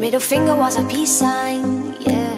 middle finger was a peace sign, yeah.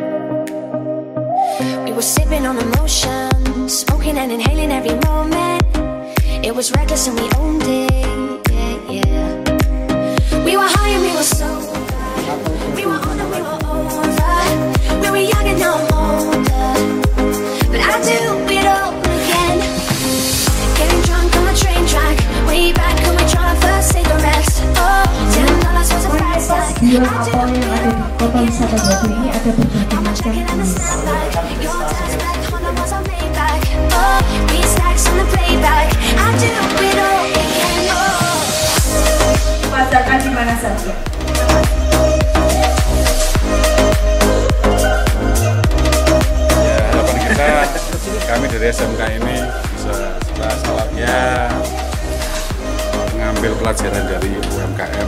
We were sipping on emotion, smoking and inhaling every moment. It was reckless and we owned it, yeah, yeah. We were high and we were sober. We were on and we were over. We were young and now I'm older, but I do it all again. Getting drunk on the train track, way back when we tried our first cigarettes. Oh, $10 was a price tag. Dua kapal yang ada di kota wisata Batu ini ada berbagai macam jenis. Pasarkan di mana saja. Ya, harapan kita kami dari SMK ini bisa setelah salatnya mengambil pelajaran dari UMKM.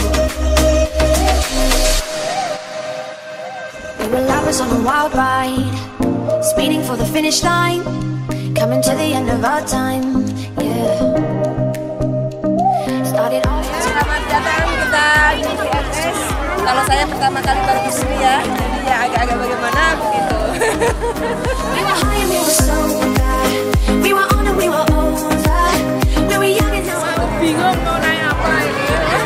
We were lovers on a wild ride, speeding for the finish line, coming to the end of our time, yeah. Started off. Selamat datang kita di GMS. Kalau saya pertama kali baru di sini ya, jadi ya agak-agak bagaimana begitu. We were high and we were sober. We were on and we were over. We were young and now I'm Bingung mau naik apa ini.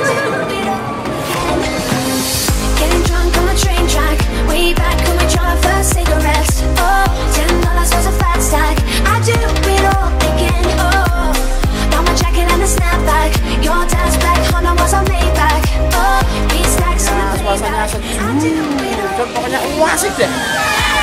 getting drunk on the train track, way back when we tried our first cigarettes. Oh, $10 was a fat stack. I do it all again. Oh, got my jacket and a snapback. Your dad's black Honda was a Maybach. Oh, these stacks on the playback. I do it all. Pokoknya asik deh.